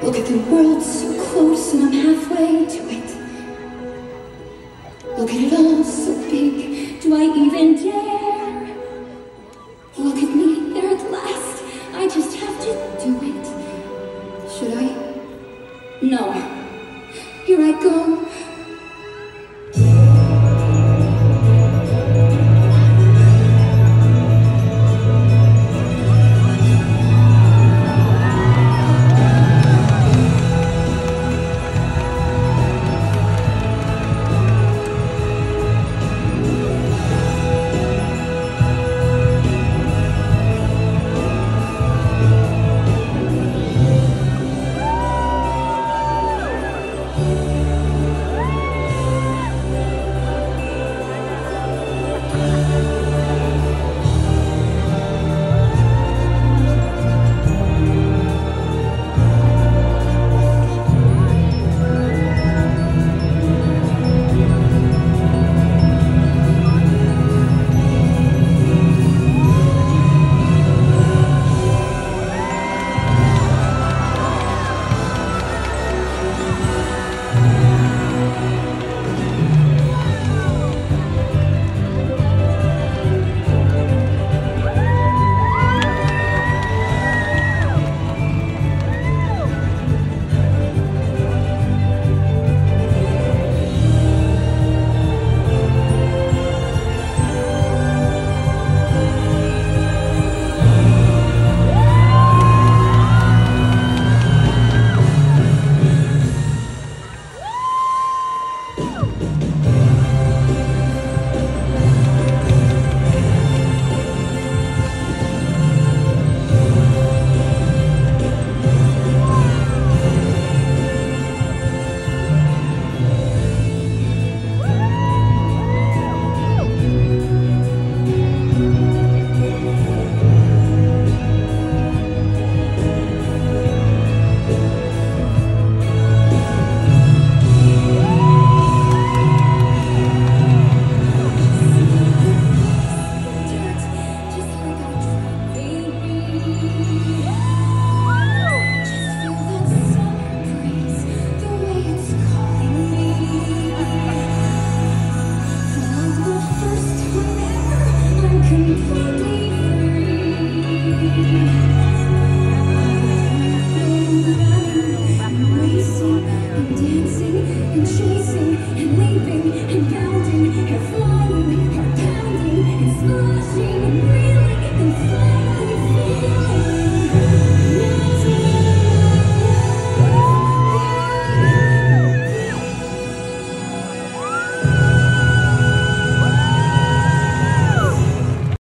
Look at the world so close and I'm halfway to it. Look at it all so big, do I even dare? Look at me, there at last, I just have to do it. Should I? No. Here I go.